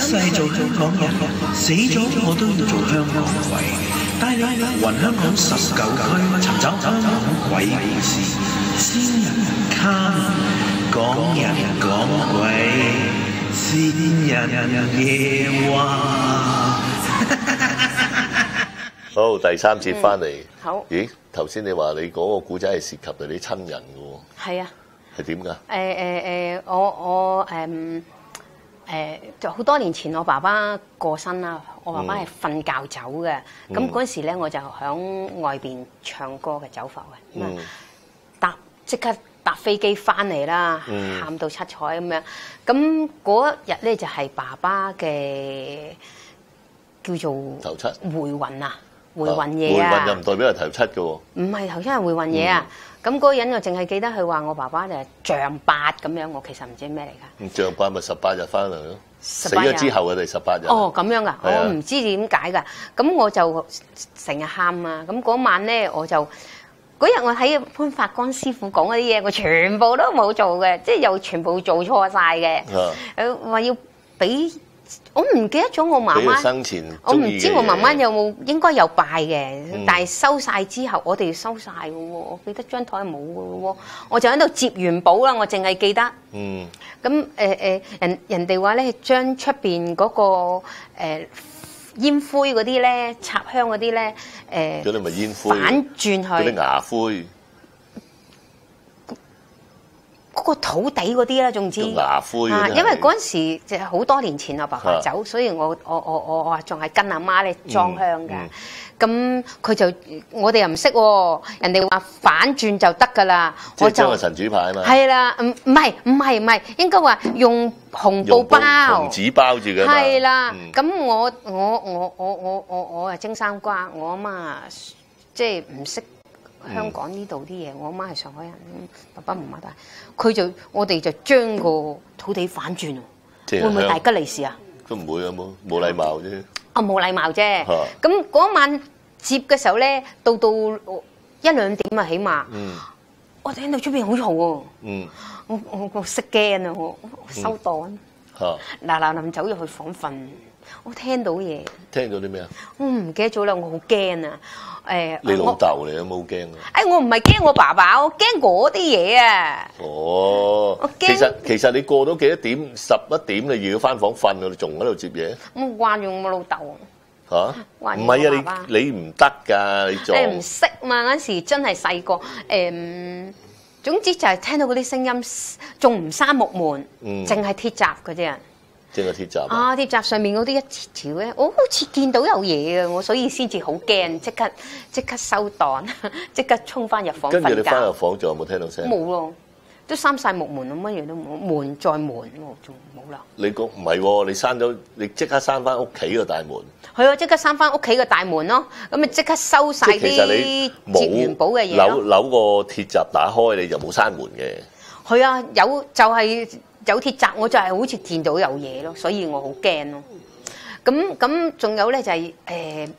世做香港人，死咗我都要做香港鬼，帶你雲香港19區，尋找香港鬼故事，先人卡講人講鬼，先人夜話。 好，第三節翻嚟。 好。 咦，頭先你話你嗰個故仔係涉及到你親人嘅喎。係啊。係點㗎？ 我就好多年前我爸爸過身啦，我爸爸係瞓覺走嘅，咁嗰陣時咧我就喺外邊唱歌嘅走埠嘅，即刻搭飛機翻嚟啦，喊到七彩咁樣。咁嗰日咧就係爸爸嘅叫做頭七回魂啊，回魂夜啊。 回魂又唔代表係頭七嘅喎。 唔係頭七係回魂夜啊。咁嗰個人我淨係記得佢話我爸爸就係象八咁樣，我其實唔知咩嚟㗎。 象八咪18日翻嚟咯，死咗之後嘅第18日。 哦，咁樣㗎，我唔知點解㗎。咁我就成日喊啊。咁嗰晚咧，我就嗰日我睇潘發光師傅講嗰啲嘢，我全部都冇做嘅，即係又全部做錯晒嘅。話要俾。我唔記得咗我媽媽生前， 我唔知我媽媽有冇應該有拜嘅，但係收晒之後，我哋要收晒嘅喎。我記得張台冇嘅喎，我就喺度接元寶啦。我淨係記得。咁人哋話咧，將出邊嗰個煙灰嗰啲咧，插香嗰啲咧， 嗰啲咪煙灰， 反轉去嗰啲牙灰。 嗰個土地嗰啲啦，總之牙灰啊， 因為嗰陣時就係好多年前我爸爸走，所以我仲係跟阿媽咧裝香嘅。咁佢就我哋又唔識喎，人哋話反轉就得㗎啦。我就將個神主牌啊嘛。 係啦，唔係，應該話用紅布包， 紅紙包住嘅。 係啦，咁我係蒸生瓜，我阿媽即係唔識。香港呢度啲嘢，我阿媽係上海人，爸爸唔係，但係我哋就將個土地反轉喎，會唔會大吉利是啊？ 都唔會啊，冇禮貌啫。 冇禮貌啫。咁嗰晚接嘅時候咧，到1、2點啊，起碼。我聽到出邊好嘈喎。我識驚啊，我收檔。嗱臨走入去房瞓，我聽到嘢。聽到啲咩啊？我唔記得咗啦，我好驚啊！ 你老豆嚟都冇驚啊！ 我唔係驚我爸爸，我驚嗰啲嘢啊！ 哦，其實你過到幾多點？11點你要翻房瞓，你仲喺度接嘢？ 我慣咗我老豆啊！唔係啊，你唔得㗎，你做唔識嘛？嗰陣時真係細個總之就係聽到嗰啲聲音，仲唔閂木門，淨係鐵閘嗰啲人。 即係鐵閘啊！鐵閘上面嗰啲一條咧，我好似見到有嘢啊！我所以先至好驚，即刻收檔，即刻衝翻入房瞓覺。 跟住你翻入房仲有冇聽到聲？ 冇咯，都閂晒木門咯，乜嘢都冇，門再門喎，仲冇啦。 你講唔係喎？你閂咗，你即刻閂翻屋企個大門。 係啊，即刻閂翻屋企個大門咯。咁咪即刻收晒啲接元寶嘅嘢咯。 扭個鐵閘打開，你就冇閂門嘅。 係啊，有就係。有鐵閘，我就係好似見到有嘢咯，所以我好驚咯。咁仲有咧就係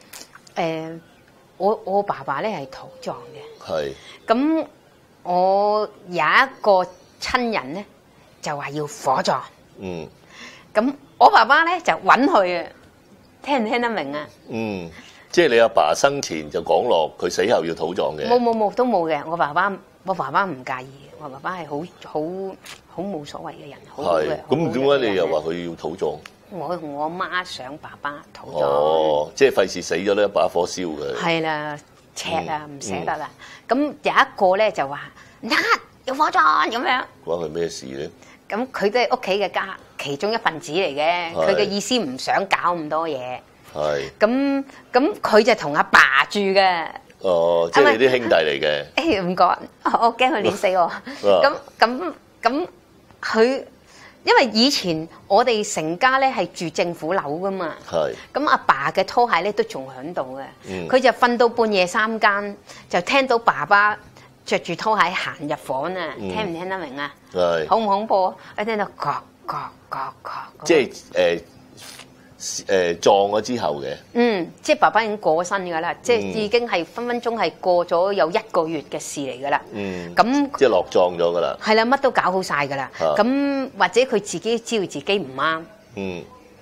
我爸爸咧係土葬嘅。係。咁我有一個親人咧就話要火葬。咁我爸爸咧就揾佢啊，聽唔聽得明啊？ 即係你阿爸生前就講落，佢死後要土葬嘅。 冇都冇嘅，我爸爸唔介意。我爸爸係好冇所謂嘅人，好好嘅。 咁點解你又話佢要土葬？ 我同我媽想爸爸土葬。 哦，即係費事死咗咧，把火燒嘅。係啦，赤啊，唔捨得啦。咁有一個咧就話要火葬咁樣。關佢咩事咧？咁佢都係屋企嘅家其中一份子嚟嘅，佢嘅意思唔想搞咁多嘢。係。咁佢就同阿爸住嘅。哦， 即係你啲兄弟嚟嘅。 唔講，我驚佢碾死我。咁佢，因為以前我哋成家咧係住政府樓噶嘛。係。咁阿爸嘅拖鞋咧都仲喺度嘅。佢就瞓到半夜3更，就聽到爸爸着住拖鞋行入房啊！聽唔聽得明啊？係。恐唔恐怖？一聽到咯。 即係撞咗之後嘅， 即係爸爸已經過身㗎啦，即係已經係分分鐘係過咗有1個月嘅事嚟㗎啦。咁即係落葬咗㗎啦。 係啦，乜都搞好晒㗎啦。咁或者佢自己知道自己唔啱，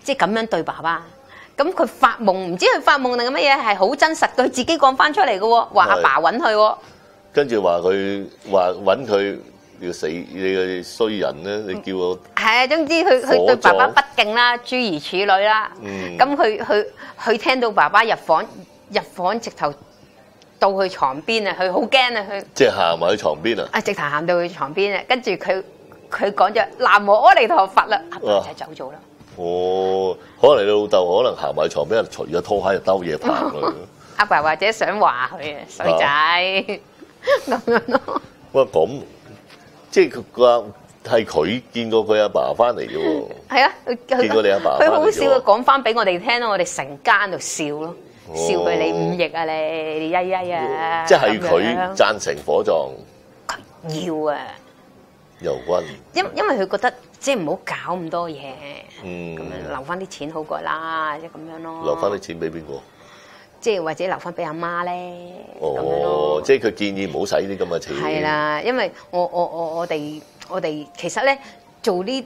即係咁樣對爸爸。咁佢發夢，唔知佢發夢定係乜嘢，係好真實，佢自己講翻出嚟嘅喎，話阿爸揾佢喎。 跟住話佢話揾佢要死，你個衰人咧，你叫我係啊，總之佢對爸爸不敬啦，諸如此類啦。咁佢聽到爸爸入房直頭到佢床邊啊，佢好驚啊，佢即係行埋去床邊啊！ 直頭行到佢床邊啊，跟住佢講咗南無阿彌陀佛啦，阿爸就走咗啦。 哦，可能你老豆可能行埋床邊，除咗拖鞋就兜嘢拍佢。 阿爸或者想話佢啊，衰仔咁樣咯。 哇，咁即係佢話係佢見過佢阿爸翻嚟嘅喎。係啊，見過你阿爸。 佢好笑啊，講翻俾我哋聽咯，我哋成間度笑咯，笑佢你忤逆啊，你曳曳啊。 即係佢贊成火葬。 佢要啊。 由軍。 因為佢覺得。即係唔好搞咁多嘢，咁樣留翻啲錢好過啦，即係咁樣咯。 留翻啲錢俾邊個？ 即係或者留翻俾阿媽咧。 哦，即係佢建議唔好使啲咁嘅錢。 係啦，因為我哋其實咧做呢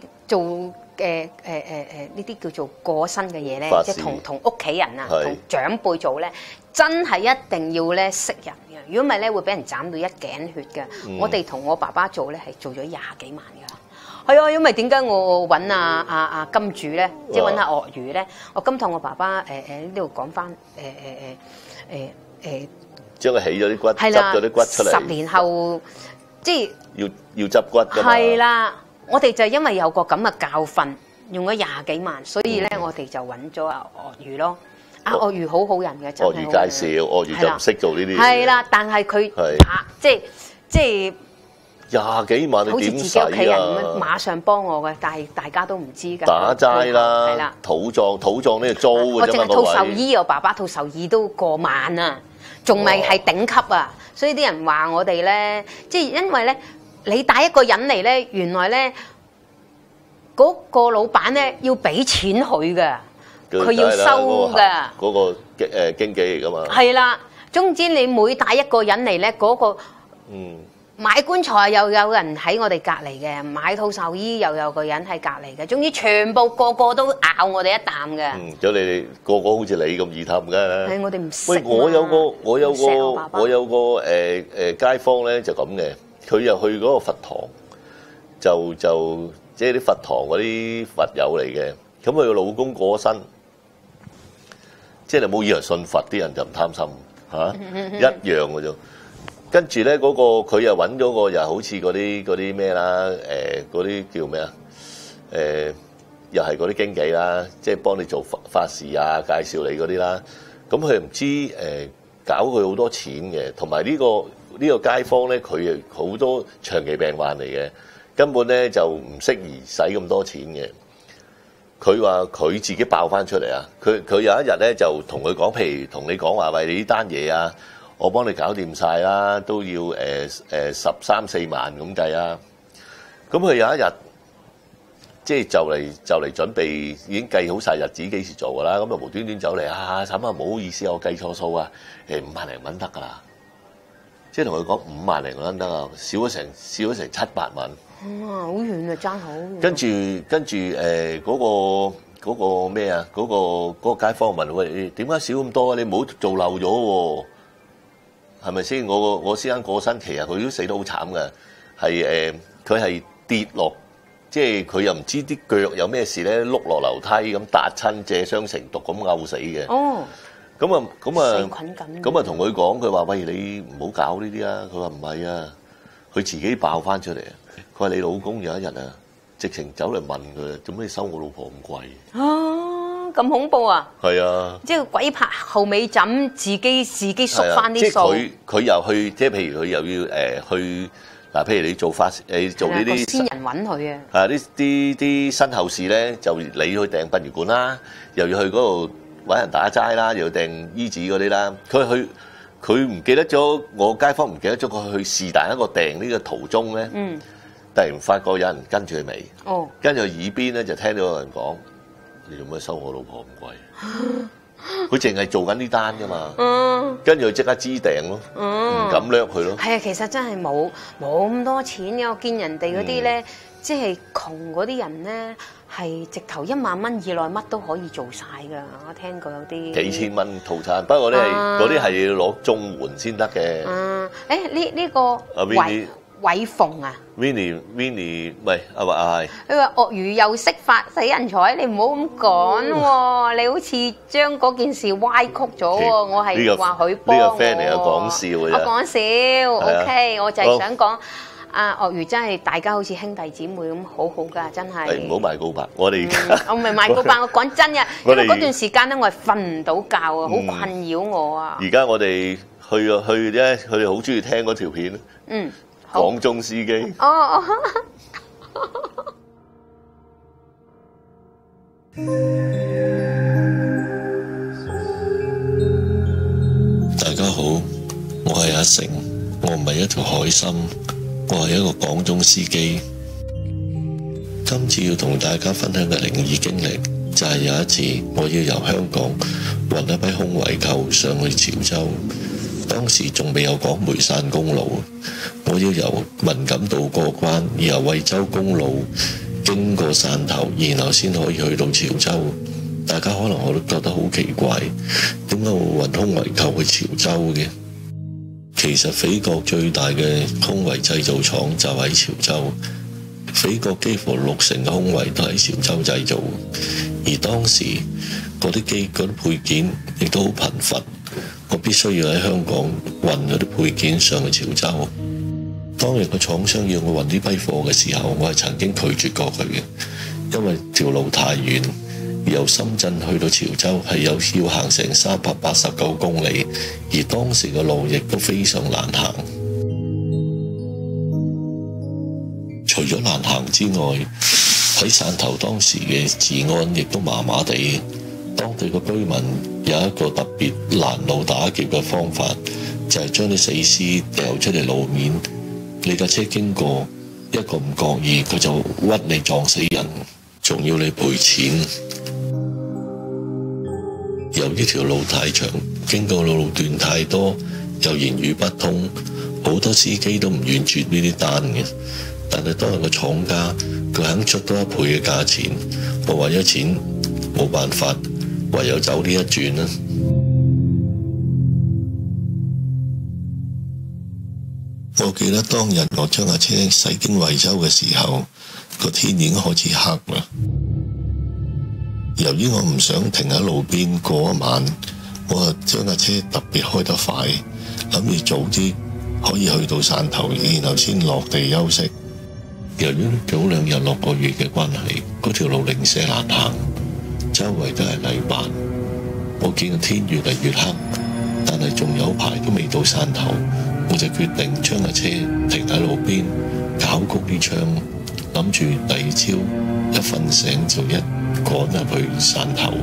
啲叫做過身嘅嘢咧，即係同屋企人啊，同長輩做咧，真係一定要咧識人嘅。如果唔係咧，會俾人斬到一頸血嘅。我哋同我爸爸做咧係做咗20幾萬㗎。係啊，因為點解我揾阿金主咧，即係揾阿鱷魚咧？我今趟我爸爸呢度講翻將佢起咗啲骨，執咗啲骨出嚟。 10年後即係要執骨㗎嘛。 係啦，我哋就因為有個咁嘅教訓，用咗20幾萬，所以咧我哋就揾咗阿鱷魚咯。阿鱷魚好好人嘅，真係。鱷魚介紹，鱷魚就唔識做呢啲嘢。 係啦，但係佢即係。 20幾萬你點使啊？ 好似自己屋企人咁樣馬上幫我嘅，但係大家都唔知㗎。 打齋啦，係啦，土葬呢個租嘅啫嘛。 我淨係套壽衣，我爸爸套壽衣都過萬啊，仲未係頂級啊，所以啲人話我哋咧，即係因為咧，你帶一個人嚟咧，原來咧嗰個老闆咧要俾錢佢㗎，佢要收㗎。 嗰個經紀嚟㗎嘛。 係啦，總之你每帶一個人嚟咧，嗰個買棺材又有人喺我哋隔離嘅，買套壽衣又有個人喺隔離嘅，總之全部個個都咬我哋一啖嘅。 咁你哋個個好似你咁易氹嘅。 係我哋唔識。 喂，我有個街坊咧就咁嘅，佢又去嗰個佛堂，就即係啲佛堂嗰啲佛友嚟嘅，咁佢個老公過咗身，即係你冇以為信佛啲人就唔貪心嚇，一樣嘅啫。跟住咧，嗰個佢又揾咗個又好似嗰啲咩啦，嗰啲叫咩啊？又係嗰啲經紀啦，即係幫你做法事啊，介紹你嗰啲啦。咁佢又唔知搞佢好多錢嘅，同埋呢個街坊咧，佢好多長期病患嚟嘅，根本咧就唔適宜使咁多錢嘅。佢話佢自己爆翻出嚟啊！佢有一日咧就同佢講，譬如同你講話，喂，你呢單嘢啊！我幫你搞掂晒啦，都要13、14萬咁計啊！咁佢有一日，即係就嚟準備，已經計好晒日子幾時做噶啦。咁啊無端端走嚟啊，嬸啊，唔好意思，我計錯數啊，5萬零蚊得噶啦。即係同佢講5萬零蚊得啊，少咗成700萬。 哇，好遠啊，爭好遠。 跟住嗰個咩啊？嗰個街坊問喂，點解少咁多啊？你唔好做漏咗喎。係咪先？我先生過身，其實佢都死得好慘嘅，係佢係跌落，即係佢又唔知啲腳有咩事咧，碌落樓梯咁搭親，借傷成毒咁嘔死嘅。哦，咁啊，同佢講，佢話：喂，你唔好搞呢啲啊！佢話唔係啊，佢自己爆翻出嚟啊！佢話你老公有一日啊，直情走嚟問佢：做咩收我老婆咁貴？ 咁恐怖啊！係啊， 即係鬼拍後尾枕，自己縮翻啲數。 即係佢又去，即係譬如佢又要去嗱，譬如你做法做呢啲先人揾佢啊！ 呢啲身後事咧，就你去訂殯儀館啦，又要去嗰度揾人打齋啦，又要訂衣紙嗰啲啦。佢唔記得咗，我街坊唔記得咗佢去是但一個訂呢個途中咧，突然發覺有人跟住佢尾，跟住耳邊咧就聽到有人講。你做咩收我老婆咁貴？ 佢淨係做緊呢單㗎嘛。跟住佢即刻支訂咯，唔敢掠佢咯。 係啊，其實真係冇咁多錢嘅。我見人哋嗰啲咧，即係窮嗰啲人咧，係直頭1萬蚊以內乜都可以做晒㗎。我聽過有啲幾千蚊套餐，不過嗰啲係要攞綜援先得嘅。 呢個偉鳳啊 Winnie 唔係係。 佢話鱷魚又識發死人財，你唔好咁講喎，你好似將嗰件事歪曲咗喎。我係話佢幫我。呢個 friend 嚟嘅講笑嘅啫。 我講笑 ，OK， 我就係想講鱷魚真係大家好似兄弟姊妹咁，好好㗎，真係。 唔好賣告白，我哋而家我唔係賣告白，我講真嘅，因為嗰段時間咧，我係瞓唔到覺啊，好困擾我啊。 而家我哋去咧，佢哋好中意聽嗰條片。港中司機。 大家好，我係阿成，我唔係一條海參，我係一個港中司機。今次要同大家分享嘅靈異經歷，就係有一次我要由香港運一批空圍購上去潮州。當時仲未有廣梅汕公路，我要由文錦渡過關，然後惠州公路經過汕頭，然後先可以去到潮州。大家可能我都覺得好奇怪，點解會運空圍購去潮州嘅？其實斐國最大嘅空圍製造廠就喺潮州，斐國幾乎60%嘅空圍都喺潮州製造，而當時嗰啲配件亦都好頻繁。我必須要喺香港運嗰啲配件上去潮州。當日個廠商要我運呢批貨嘅時候，我係曾經拒絕過佢嘅，因為條路太遠，由深圳去到潮州係要行成389公里，而當時嘅路亦都非常難行。除咗難行之外，喺汕頭當時嘅治安亦都麻麻地。當地嘅居民有一個特別攔路打劫嘅方法，就係將啲死屍掉出嚟路面，你架車經過一個唔覺意，佢就屈你撞死人，仲要你賠錢。由於條路太長，經過路段太多，又言語不通，好多司機都唔願接呢啲單嘅。但係當日個廠家佢肯出多1倍嘅價錢，我為咗錢冇辦法，唯有走呢一轉啦。我記得當日我將架車駛經惠州嘅時候，個天已經開始黑啦。由於我唔想停喺路邊過一晚，我就將架車特別開得快，諗住早啲可以去到汕頭，然後先落地休息。由於早2日落個雨嘅關係，嗰條路零舍難行，周圍都係泥巴。我見個天越嚟越黑，但係仲有排都未到汕頭，我就決定將架車停喺路邊，搞谷啲窗，諗住第二朝一瞓醒就一趕入去汕頭。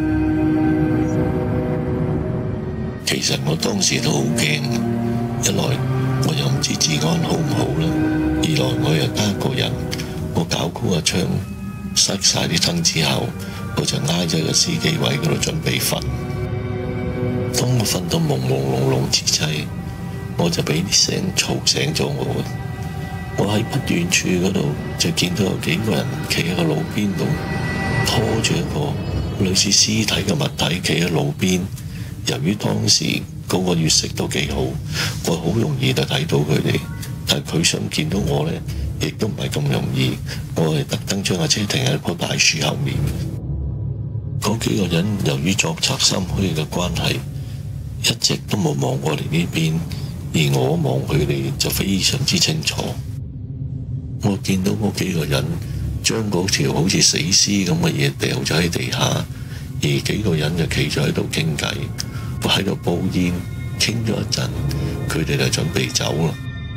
其實我當時都好驚，一來我又唔知治安好唔好啦，二來我又得一個人，我搞高個窗，塞晒啲燈之後，我就挨咗個司機位嗰度準備瞓。當我瞓到朦朦朧朧之際，我就俾啲聲嘈醒咗我。我喺不遠處嗰度就見到有幾個人企喺個路邊度，拖住一個類似屍體嘅物體企喺路邊。由於當時嗰個月色都幾好，我好容易就睇到佢哋，但係佢想見到我呢，亦都唔係咁容易。我係特登將架車停喺一棵大樹後面。嗰幾個人由於作賊心虛嘅關係，一直都冇望過嚟呢邊，而我望佢哋就非常之清楚。我見到嗰幾個人將嗰條好似死屍咁嘅嘢掉咗喺地下，而幾個人就企咗喺度傾偈，我喺度煲煙，傾咗一陣，佢哋就準備走啦。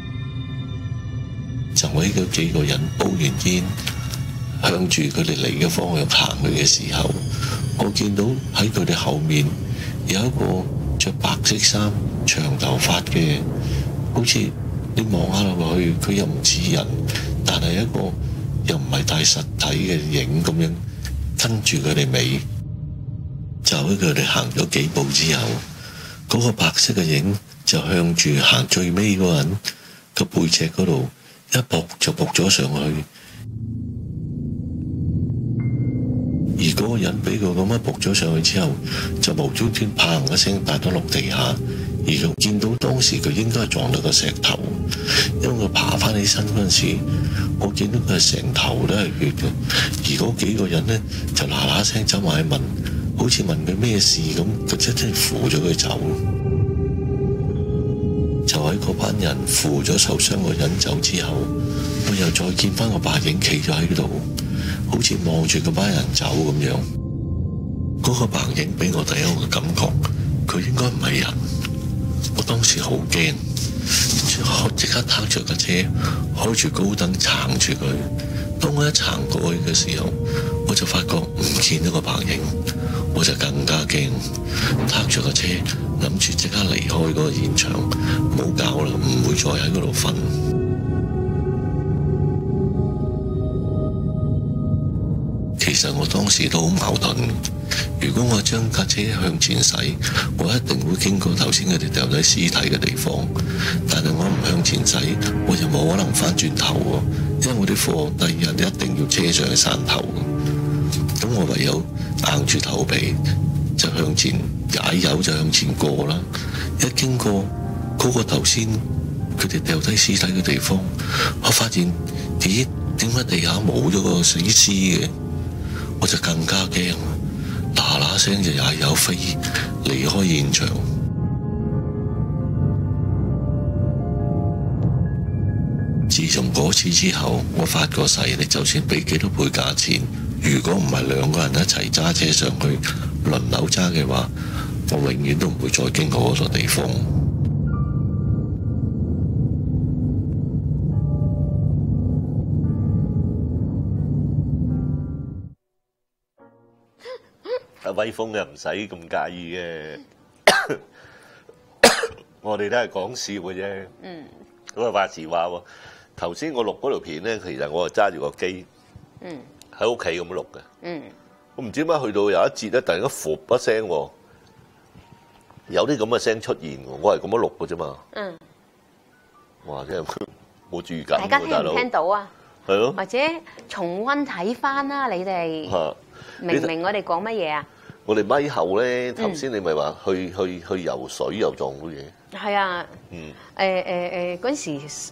就喺嗰幾個人煲完煙，向住佢哋嚟嘅方向行去嘅時候，我見到喺佢哋後面有一個着白色衫、長頭髮嘅，好似你望下落去，佢又唔似人，但係一個又唔係太實體嘅影咁樣跟住佢哋尾。 就喺佢哋行咗幾步之後，嗰個白色嘅影就向住行最尾嗰個人個背脊嗰度一撲就撲咗上去，而嗰個人俾佢咁樣撲咗上去之後，就無端端砰一聲跌咗落地下，而佢見到當時佢應該係撞到個石頭，因為佢爬翻起身嗰陣時，我見到佢成頭都係血嘅，而嗰幾個人呢，就嗱嗱聲走埋去問，好似問佢咩事咁，佢真係扶咗佢走。就喺嗰班人扶咗受傷個人走之後，我又再見翻個白影企咗喺度，好似望住嗰班人走咁樣。嗰個白影俾我第一個感覺，佢應該唔係人。我當時好驚，即刻撻着架車，開住高燈撐住佢。當我一撐過去嘅時候，我就發覺唔見到個白影，我就更加驚，撻着架車，諗住即刻離開嗰個現場，唔好搞啦，唔會再喺嗰度瞓。其實我當時都好矛盾，如果我將架車向前駛，我一定會經過頭先佢哋掉低屍體嘅地方，但係我唔向前駛，我就冇可能翻轉頭喎，因為我啲貨第二日一定要車上去山頭。咁我唯有硬住頭皮就向前踩油就向前過啦。一經過嗰個頭先佢哋掉低屍體嘅地方，我發現咦，點解地下冇咗個死屍嘅？我就更加驚，嗱嗱聲就踩油飛離開現場。自從嗰次之後，我發過誓，你就算俾幾多倍價錢，如果唔係兩個人一齊揸車上去輪流揸嘅話，我永遠都唔會再經過嗰個地方。 阿威風又唔使咁介意嘅，我哋都係講笑嘅啫。咁啊話時話喎，頭先我錄嗰條片咧，其實我係揸住個機，喺屋企咁錄嘅。我唔知點解去到有一節咧，突然間噗一聲，有啲咁嘅聲出現喎，我係咁樣錄嘅啫嘛。哇！真係冇注意緊， 大家聽唔聽到啊？ 係咯， 或者重溫睇翻啦，你哋明唔明我哋講乜嘢啊？ 我哋咪後咧，頭先你咪話去游水又撞到嘢。 係啊，嗰陣時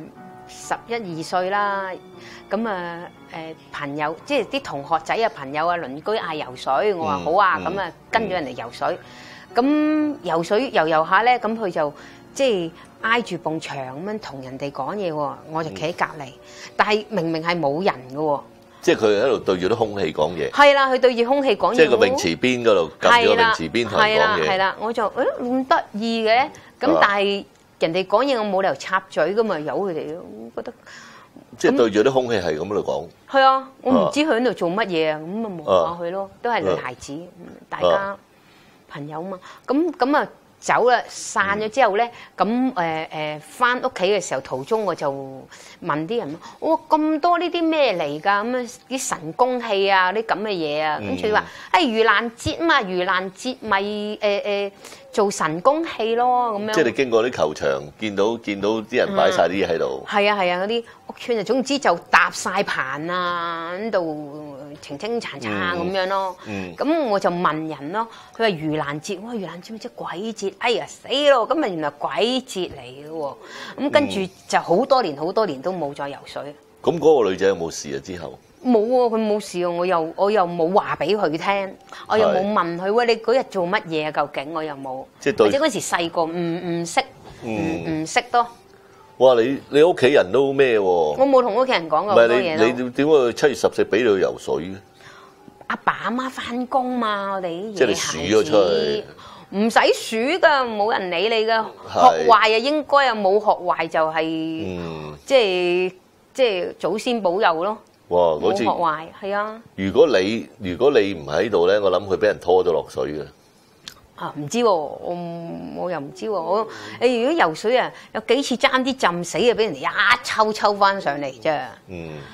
11、12歲啦，咁啊朋友即係啲同學仔啊、朋友啊、鄰居嗌游水，我話好啊，咁啊跟咗人哋游水，咁游水游下咧，咁佢就即係挨住埲牆咁樣同人哋講嘢喎，我就企喺隔離，但係明明係冇人嘅喎。即係佢喺度對住啲空氣講嘢。係啦，佢對住空氣講嘢。即係個泳池邊嗰度，撳住個泳池邊同人講嘢。係啦，我就咁得意嘅，咁但係人哋講嘢我冇理由插嘴噶嘛，由佢哋咯，我覺得。即係對住啲空氣係咁喺度講。係啊，我唔知佢喺度做乜嘢啊，咁啊望下佢咯，都係女孩子，大家朋友嘛，咁啊。走啦，散咗之後咧，咁翻屋企嘅時候途中我就問啲人：哇，咁多呢啲咩嚟㗎？咁啊啲神功戲啊，啲咁嘅嘢啊，跟住話盂蘭節嘛，盂蘭節咪做神功戲咯，咁樣。即係你經過啲球場，見到啲人擺晒啲嘢喺度。係啊，嗰啲屋邨啊，總之就搭晒棚啊，喺度清清殘殘咁樣咯。咁我就問人咯，佢話盂蘭節，哇，盂蘭節咪即係鬼節？哎呀死咯！咁啊原來鬼節嚟嘅喎，咁跟住就好多年都冇再游水。咁嗰個女仔有冇事啊？之後冇喎，佢冇事啊！我又冇話俾佢聽，我又冇問佢喂，你嗰日做乜嘢啊？究竟我又冇，即係或者嗰時細個唔識唔識多。哇！你屋企人都咩喎？我冇同屋企人講過好多嘢咯。你點解7月14俾你去游水嘅？阿爸阿媽翻工嘛，我哋啲嘢。即係你數咗出去。唔使數㗎，冇人理你㗎。學壞啊，應該啊冇學壞就係即係祖先保佑咯。哇！冇學壞係啊。如果你唔喺度咧，我諗佢俾人拖咗落水嘅。啊，唔知喎，我又唔知喎。如果游水啊，有幾次爭啲浸死啊，俾人哋一抽翻上嚟啫。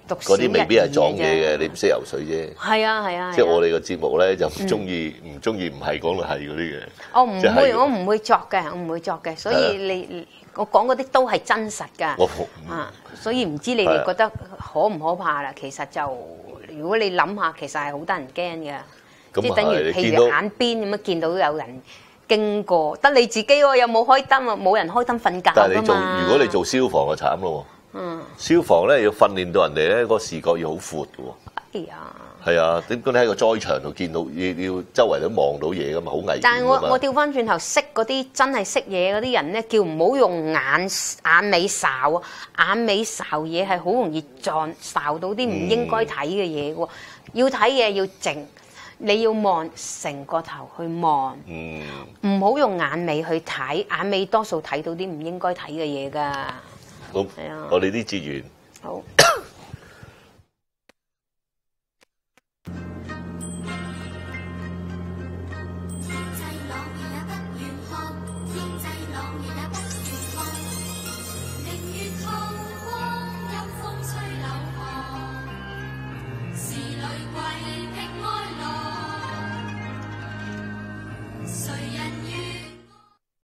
嗰啲未必係撞嘢嘅，你唔識游水啫。 係啊。 即係我哋個節目咧就唔中意唔係講到係嗰啲嘅。 我唔會作嘅，所以我講嗰啲都係真實㗎。所以唔知你哋覺得可唔可怕啦？其實就如果你諗下，其實係好得人驚嘅。即係等於譬如眼邊咁樣見到有人經過，得你自己喎，又冇開燈喎，冇人開燈瞓覺㗎嘛。 但係如果你做消防就慘咯喎。消防咧要訓練到人哋咧個視覺要好闊嘅喎。 哎呀！ 係啊，點解你喺個災場度見到要周圍都望到嘢㗎嘛，好危險㗎嘛。 但係我調翻轉頭識嗰啲真係識嘢嗰啲人咧，叫唔好用眼尾睄啊！眼尾睄嘢係好容易睄到啲唔應該睇嘅嘢喎。要睇嘢要靜。你要望成個頭去望，唔好用眼尾去睇，眼尾多數睇到啲唔應該睇嘅嘢㗎。 好，我哋啲資源。 好。